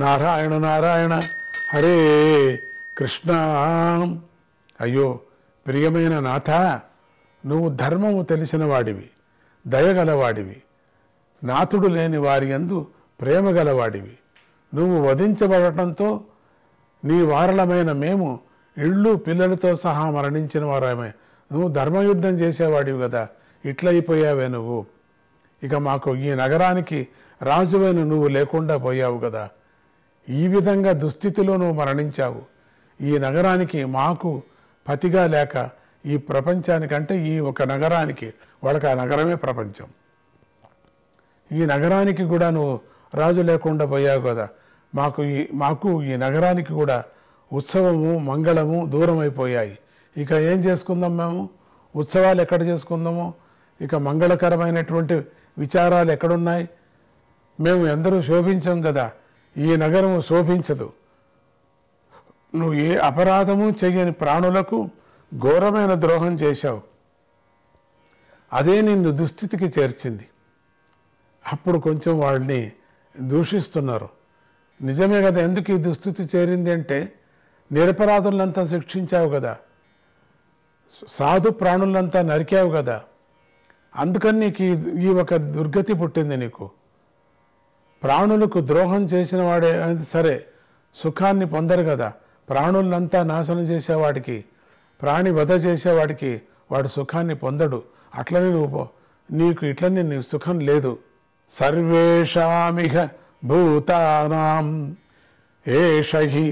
నారాయణ నారాయణ హరే కృష్ణ. అయ్యో ప్రియమైన నాథ, నువ్వు ధర్మము తెలిసిన వాడివి, దయగలవాడివి, నాథుడు లేని వారి యందు ప్రేమ గలవాడివి. నువ్వు వధించబడటంతో నీ వారలమైన మేము ఇళ్ళు పిల్లలతో సహా మరణించిన వారమే. నువ్వు ధర్మయుద్ధం చేసేవాడివి కదా, ఇట్లయిపోయావే నువ్వు. ఇక మాకు ఈ నగరానికి రాజువైన నువ్వు లేకుండా పోయావు కదా. ఈ విధంగా దుస్థితిలో నువ్వు మరణించావు. ఈ నగరానికి మాకు పతిగా లేక ఈ ప్రపంచానికంటే ఈ ఒక నగరానికి, వాళ్ళకి ఆ నగరమే ప్రపంచం, ఈ నగరానికి కూడా నువ్వు రాజు లేకుండా పోయావు కదా. మాకు ఈ నగరానికి కూడా ఉత్సవము మంగళము దూరం అయిపోయాయి. ఇక ఏం చేసుకుందాం మేము? ఉత్సవాలు ఎక్కడ చేసుకుందాము? ఇక మంగళకరమైనటువంటి విచారాలు ఎక్కడున్నాయి? మేము ఎందరూ శోభించాం కదా, ఈ నగరము శోభించదు. నువ్వు ఏ అపరాధము చెయ్యని ప్రాణులకు ఘోరమైన ద్రోహం చేశావు, అదే నిన్ను దుస్థితికి చేర్చింది. అప్పుడు కొంచెం వాళ్ళని దూషిస్తున్నారు. నిజమే కదా, ఎందుకు ఈ దుస్థితి చేరింది అంటే నిరపరాధులంతా శిక్షించావు కదా, సాధు ప్రాణులంతా నరికావు కదా, అందుకని నీకు ఈ ఒక దుర్గతి పుట్టింది. నీకు ప్రాణులకు ద్రోహం చేసిన వాడే సరే సుఖాన్ని పొందరు కదా. ప్రాణులంతా నాశనం చేసేవాడికి, ప్రాణి వధ చేసేవాడికి వాడు సుఖాన్ని పొందడు. అట్లనే నీకు ఇట్లనే నీ సుఖం లేదు. సర్వేషామిహ భూతానాం ఏష హి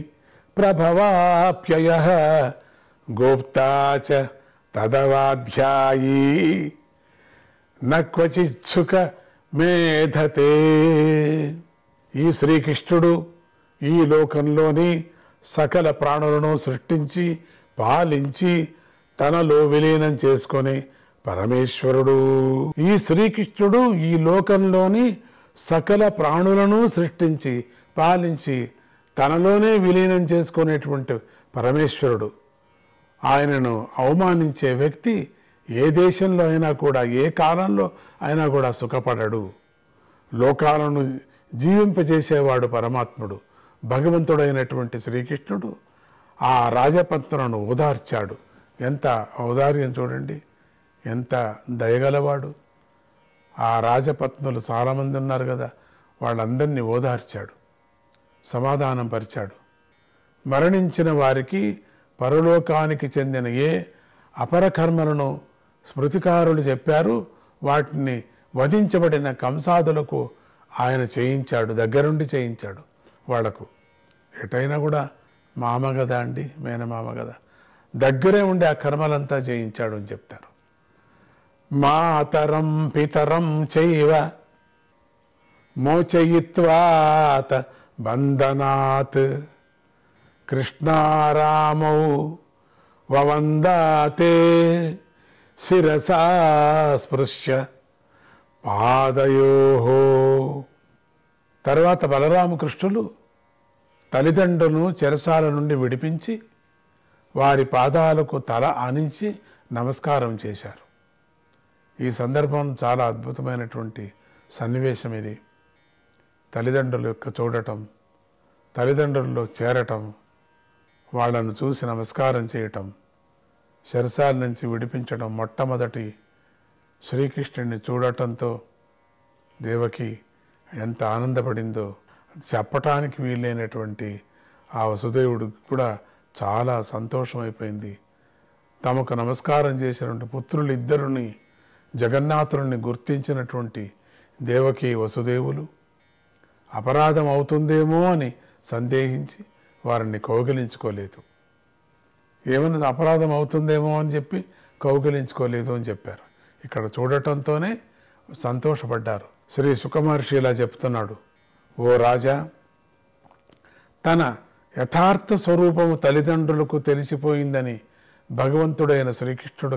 ప్రభవాప్యయః గోప్తా చ తదవాధ్యాయీ న క్వచిచ్ఛుక మేధతే. ఈ శ్రీకృష్ణుడు ఈ లోకంలోని సకల ప్రాణులను సృష్టించి పాలించి తనలో విలీనం చేసుకొని పరమేశ్వరుడు. ఈ శ్రీకృష్ణుడు ఈ లోకంలోని సకల ప్రాణులను సృష్టించి పాలించి తనలోనే విలీనం చేసుకునేటువంటి పరమేశ్వరుడు. ఆయనను అవమానించే వ్యక్తి ఏ దేశంలో అయినా కూడా, ఏ కాలంలో అయినా కూడా సుఖపడడు. లోకాలను జీవింపజేసేవాడు పరమాత్ముడు. భగవంతుడైనటువంటి శ్రీకృష్ణుడు ఆ రాజపత్నులను ఓదార్చాడు. ఎంత ఔదార్యం చూడండి, ఎంత దయగలవాడు. ఆ రాజపత్నులు చాలామంది ఉన్నారు కదా, వాళ్ళందరినీ ఓదార్చాడు, సమాధానం పరిచాడు. మరణించిన వారికి పరలోకానికి చెందిన ఏ అపరకర్మలను స్మృతికారులు చెప్పారు, వాటిని వధించబడిన కంసాదులకు ఆయన చేయించాడు, దగ్గరుండి చేయించాడు. వాళ్లకు ఎటైనా కూడా మామ కదా అండి, మేనమామ కదా, దగ్గరే ఉండి ఆ కర్మలంతా చేయించాడు అని చెప్తారు. మాతరం పితరం చైవ మోచయిత్వాత బంధనాత్ కృష్ణారామౌ వవందాతే శిరసా స్పృశ్య పాదయోహో. తర్వాత బలరామకృష్ణులు తల్లిదండ్రులను చెరసాల నుండి విడిపించి వారి పాదాలకు తల ఆనించి నమస్కారం చేశారు. ఈ సందర్భం చాలా అద్భుతమైనటువంటి సన్నివేశం ఇది. తల్లిదండ్రుల యొక్క చూడటం, తల్లిదండ్రుల్లో చేరటం, వాళ్ళను చూసి నమస్కారం చేయటం, చెరసాల నుంచి విడిపించడం, మొట్టమొదటి శ్రీకృష్ణుడిని చూడటంతో దేవకి ఎంత ఆనందపడిందో చెప్పటానికి వీలైనటువంటి ఆ వసుదేవుడు కూడా చాలా సంతోషమైపోయింది. తమకు నమస్కారం చేసినటువంటి పుత్రులు ఇద్దరుని, జగన్నాథుని గుర్తించినటువంటి దేవకి వసుదేవులు అపరాధం అవుతుందేమో అని సందేహించి వారిని కౌగిలించుకోలేదు. ఏమన్నా అపరాధం అవుతుందేమో అని చెప్పి కౌగిలించుకోలేదు అని చెప్పారు. ఇక్కడ చూడటంతోనే సంతోషపడ్డారు. శ్రీ సుఖమహర్షి ఇలా చెప్తున్నాడు, ఓ రాజా, తన యథార్థ స్వరూపము తల్లిదండ్రులకు తెలిసిపోయిందని భగవంతుడైన శ్రీకృష్ణుడు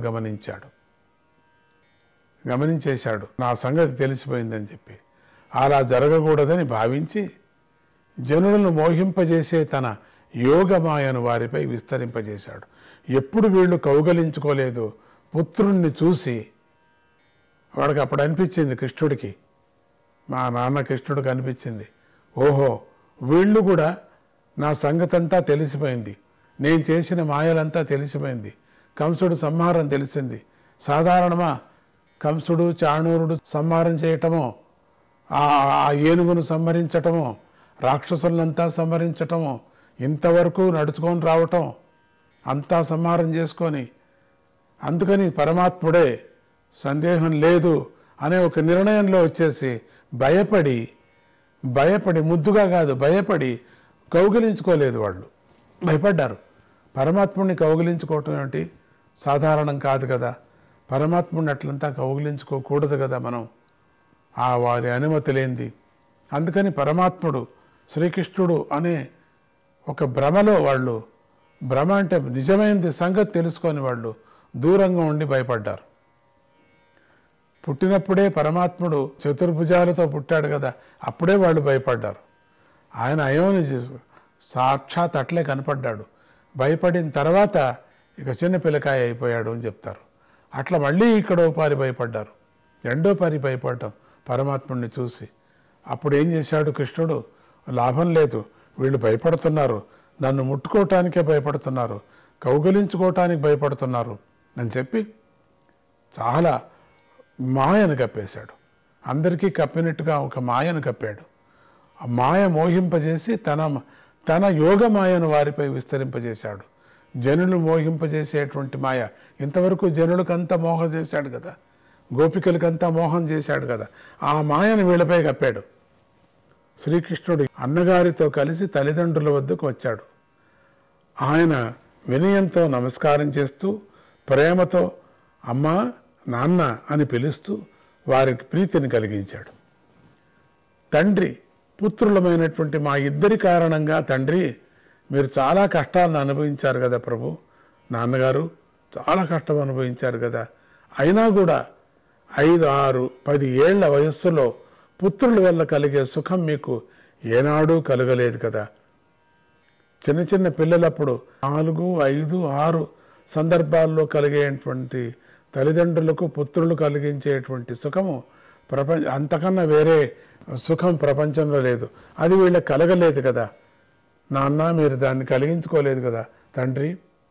గమనించేశాడు. నా సంగతి తెలిసిపోయిందని చెప్పి అలా జరగకూడదని భావించి జనులను మోహింపజేసే తన యోగమాయను వారిపై విస్తరింపజేశాడు. ఎప్పుడు వీళ్ళు కౌగలించుకోలేదు, పుత్రుణ్ణి చూసి వాడికి అప్పుడు అనిపించింది, కృష్ణుడికి, మా నాన్న కృష్ణుడికి అనిపించింది, ఓహో వీళ్ళు కూడా నా సంగతంతా తెలిసిపోయింది, నేను చేసిన మాయలంతా తెలిసిపోయింది, కంసుడు సంహారం తెలిసింది. సాధారణమా కంసుడు చాణూరుడు సంహారం చేయటమో, ఆ ఏనుగును సంహరించటమో, రాక్షసులంతా సంహరించటమో, ఇంతవరకు నడుచుకొని రావటం, అంతా సంహారం చేసుకొని, అందుకని పరమాత్ముడే సందేహం లేదు అనే ఒక నిర్ణయంలో వచ్చేసి భయపడి ముద్దుగా కాదు, భయపడి కౌగిలించుకోలేదు. వాళ్ళు భయపడ్డారు. పరమాత్ముడిని కౌగిలించుకోవటం ఏమిటి, సాధారణం కాదు కదా. పరమాత్ముడిని అట్లంతా కౌగిలించుకోకూడదు కదా మనం, ఆ వారి అనుమతి లేనిది. అందుకని పరమాత్ముడు శ్రీకృష్ణుడు అనే ఒక భ్రమలో వాళ్ళు, భ్రమ అంటే నిజమైనది సంగతి తెలుసుకొని వాళ్ళు దూరంగా ఉండి భయపడ్డారు. పుట్టినప్పుడే పరమాత్ముడు చతుర్భుజాలతో పుట్టాడు కదా, అప్పుడే వాళ్ళు భయపడ్డారు. ఆయన అయోని సాక్షాత్ అట్లే కనపడ్డాడు. భయపడిన తర్వాత ఇక చిన్న పిల్లకాయ అయిపోయాడు అని చెప్తారు. అట్లా మళ్ళీ ఇక్కడో పారి భయపడ్డారు, రెండో పారి భయపడ్డాం పరమాత్ముడిని చూసి. అప్పుడు ఏం చేశాడు కృష్ణుడు, లాభం లేదు, వీళ్ళు భయపడుతున్నారు, నన్ను ముట్టుకోవటానికే భయపడుతున్నారు, కౌగిలించుకోవటానికి భయపడుతున్నారు అని చెప్పి చాలా మాయను కప్పేశాడు. అందరికీ కప్పినట్టుగా ఒక మాయను కప్పాడు. ఆ మాయ మోహింపజేసి తన యోగ మాయను వారిపై విస్తరింపజేశాడు. జనులు మోహింపజేసేటువంటి మాయ, ఇంతవరకు జనులకంతా మోహం చేశాడు కదా, గోపికలకంతా మోహం చేశాడు కదా, ఆ మాయను వీళ్ళపై కప్పాడు. శ్రీకృష్ణుడు అన్నగారితో కలిసి తల్లిదండ్రుల వద్దకు వచ్చాడు. ఆయన వినయంతో నమస్కారం చేస్తూ ప్రేమతో అమ్మా నాన్న అని పిలుస్తూ వారికి ప్రీతిని కలిగించాడు. తండ్రి పుత్రులమైనటువంటి మా ఇద్దరి కారణంగా తండ్రి మీరు చాలా కష్టాలను అనుభవించారు కదా ప్రభు, నాన్నగారు చాలా కష్టం అనుభవించారు కదా, అయినా కూడా 5, 6, 10 ఏళ్ల వయస్సులో పుత్రుల వల్ల కలిగే సుఖం మీకు ఏనాడూ కలగలేదు కదా. చిన్న చిన్న పిల్లలప్పుడు 4, 5, 6 సందర్భాల్లో కలిగేటువంటి తల్లిదండ్రులకు పుత్రులు కలిగించేటువంటి సుఖము అంతకన్నా వేరే సుఖం ప్రపంచంలో లేదు. అది వీళ్ళకి కలగలేదు కదా. నాన్న మీరు దాన్ని కలిగించుకోలేదు కదా తండ్రి,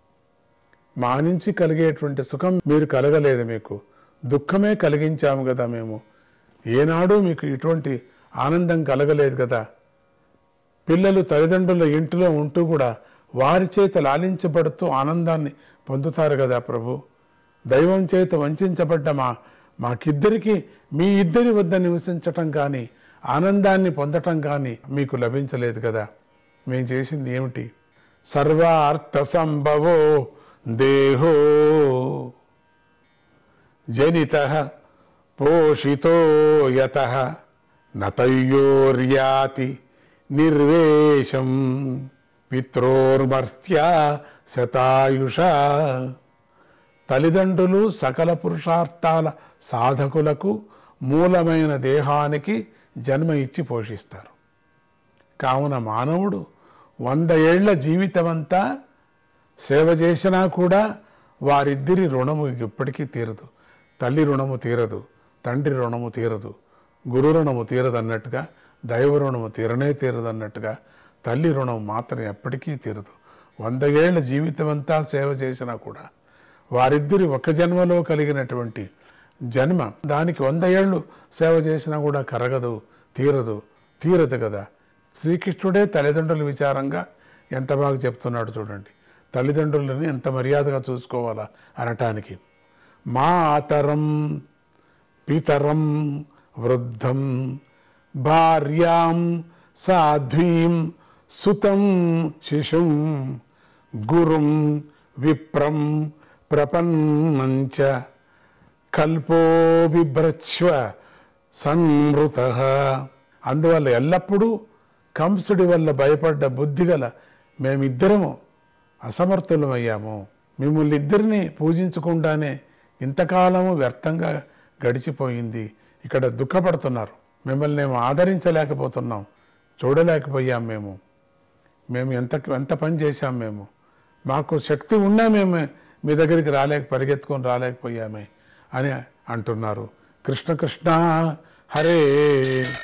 మా నుంచి కలిగేటువంటి సుఖం మీరు కలగలేదు, మీకు దుఃఖమే కలిగించాము కదా మేము, ఏనాడు మీకు ఇటువంటి ఆనందం కలగలేదు కదా. పిల్లలు తల్లిదండ్రుల ఇంటిలో ఉంటూ కూడా వారి చేత లాలించబడుతూ ఆనందాన్ని పొందుతారు కదా ప్రభు. దైవం చేత వంచబడ్డ మాకిద్దరికి మీ ఇద్దరి వద్ద నివసించటం కానీ ఆనందాన్ని పొందటం కానీ మీకు లభించలేదు కదా. మేము చేసింది ఏమిటి? సర్వార్థ సంభవో దేహో జనితః పోషితో యతః నతయోర్యాతి నిర్వేశం పిత్రోర్మర్త్యా శతాయుష. తల్లిదండ్రులు సకల పురుషార్థాల సాధకులకు మూలమైన దేహానికి జన్మ ఇచ్చి పోషిస్తారు. కావున మానవుడు 100 ఏళ్ల జీవితమంతా సేవ చేసినా కూడా వారిద్దరి రుణము ఎప్పటికీ తీరదు. తల్లి రుణము తీరదు, తండ్రి రుణము తీరదు, గురు రుణము తీరదు అన్నట్టుగా, దైవ రుణము తీరనే తీరదు అన్నట్టుగా తల్లి రుణం మాత్రం ఎప్పటికీ తీరదు. 100 ఏళ్ల జీవితం అంతా సేవ చేసినా కూడా వారిద్దరి ఒక జన్మలో కలిగినటువంటి జన్మ దానికి 100 ఏళ్ళు సేవ చేసినా కూడా కరగదు, తీరదు కదా. శ్రీకృష్ణుడే తల్లిదండ్రుల విచారంగా ఎంత బాగా చెప్తున్నాడు చూడండి. తల్లిదండ్రులని ఎంత మర్యాదగా చూసుకోవాలా అనటానికి. మాతరం పితరం వృద్ధం భార్యాం సాధ్వీం సుతం శిశుం గురుం విప్రం ప్రపన్నంచ కల్పో బిభ్రచ్వ సంవృతః. అందువల్ల ఎల్లప్పుడూ కంసుడి వల్ల భయపడ్డ బుద్ధిగల మేమిద్దరము అసమర్థులమయ్యాము. మిమ్మల్ని ఇద్దరిని పూజించకుండానే ఇంతకాలము వ్యర్థంగా గడిచిపోయింది. ఇక్కడ దుఃఖపడుతున్నారు. మిమ్మల్ని మేము ఆదరించలేకపోతున్నాం, చూడలేకపోయాం. మేము ఎంత పని చేశాం. మాకు శక్తి ఉన్నా మేము మీ దగ్గరికి పరిగెత్తుకొని రాలేకపోయామే అని అంటున్నారు. కృష్ణ కృష్ణ హరే